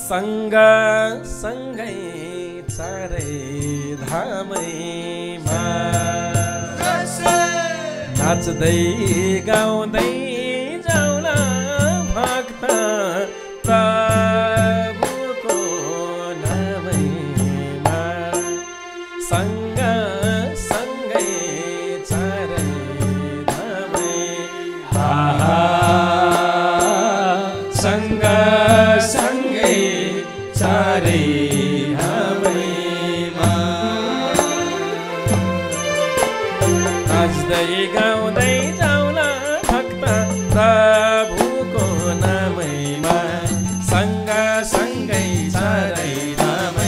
सँगै चारै धामैमा नाच्दै गाउँदै जाउला भक्त प्रभुको नामैमा सँगै चारै धामै सँगै चारै धामैमा नाच्दै गाउँदै जाउला भक्त प्रभुको नामैमा सँगै चारै धामै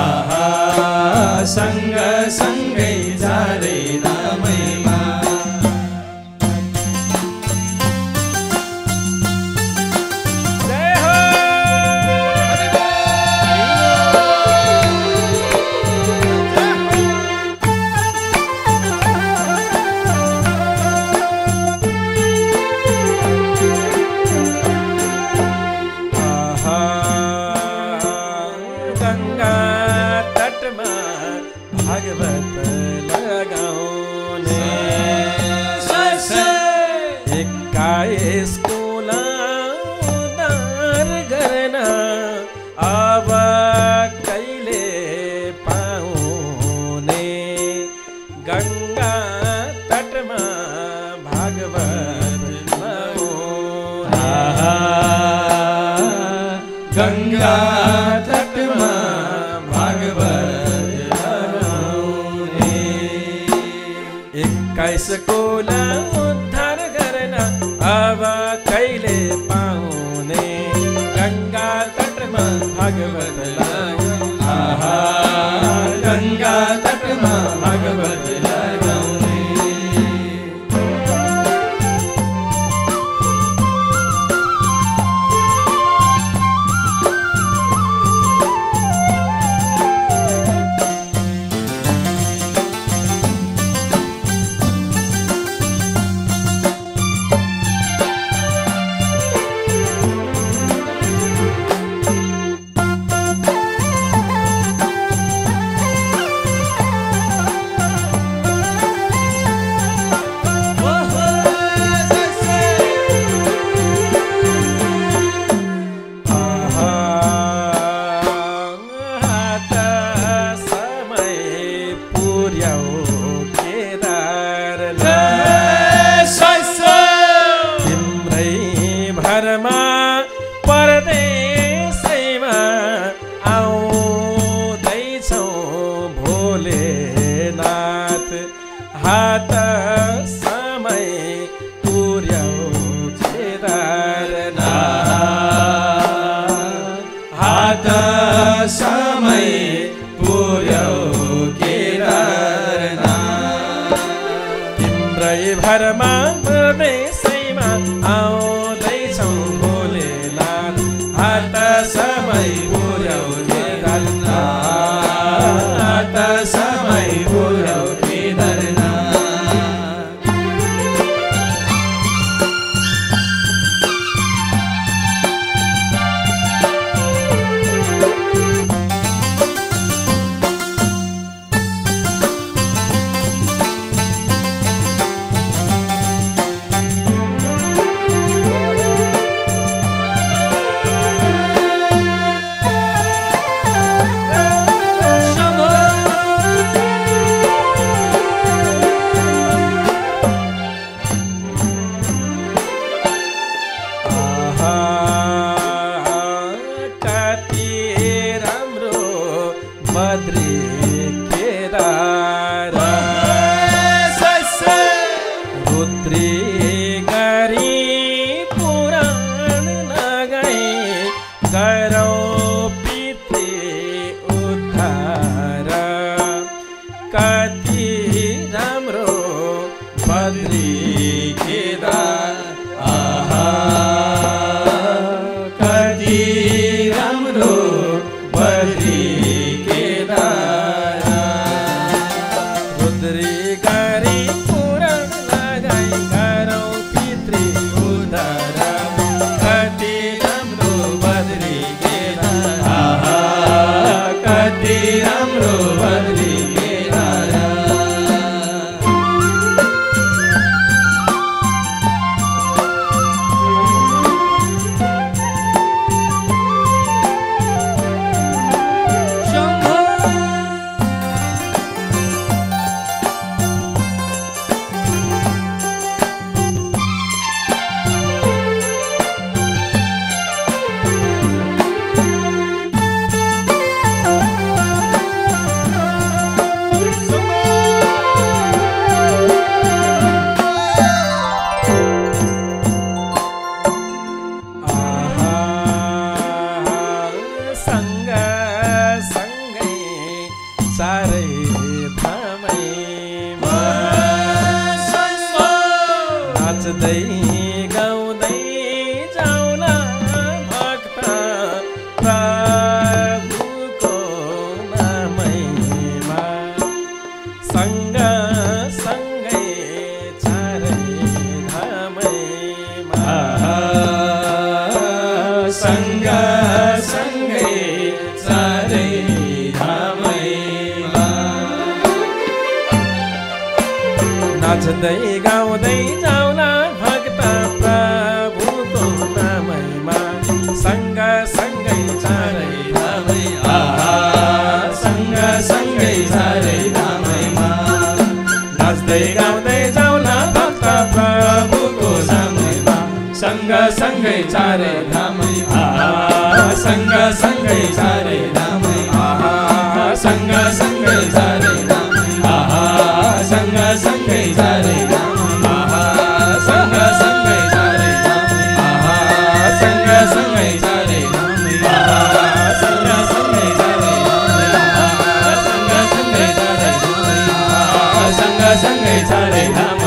सँगै चारै धामैमा भागवत लगाउने 21 कुला उद्धार गर्न अब कहिले पाउने गङ्गा तटमा भागवत लगाउने गङ्गा तटमा भागवत 21 कुला उद्धार गर्न अब कहिले पाउने गङ्गा तटमा भागवत गङ्गा तटमा भागवत लगाउने परदेशैमा आउँदैछौ भोलेनाथ हात समय पुर्याउ केदारनाथ हात समय पुर्याउ केदारनाथ तिम्रै भरमा परदेशैमा आउँदैछौ भोलेनाथ हात समय पुर्याउ केदारनाथ हात समय पुर्याउ केदारनाथ बद्री केदार रुद्री गरी पुराण लगाई गरौ पितृ उद्धार कति राम्रो बद्री केदार कति राम्रो बद्री कति राम्रो बद्री केदार सँग सँगै चारै धामैमा नाच्दै गाउँदै जाउला भक्त प्रभुको नामैमा सँग सँगै चारै धामैमा सँग सँगै चारै धामैमा नाच्दै गाउँदै जाउला भक्त प्रभुको नामैमा सँग सँगै चारै धामैमा सँग सँगै चारै धामैमा नाच्दै गाउँदै जाउला भक्त प्रभुको नामैमा सँग सँगै चारै धामैमा सँग सँगै चारै धामैमा सँग सँगै चारै धामैमा सँग सँगै चारै धामैमा सँग सँगै चारै धामैमा सँग सँगै चारै धामैमा सँग सँगै चारै धामैमा सँग सँगै चारै धामैमा सँग सँगै चारै धामैमा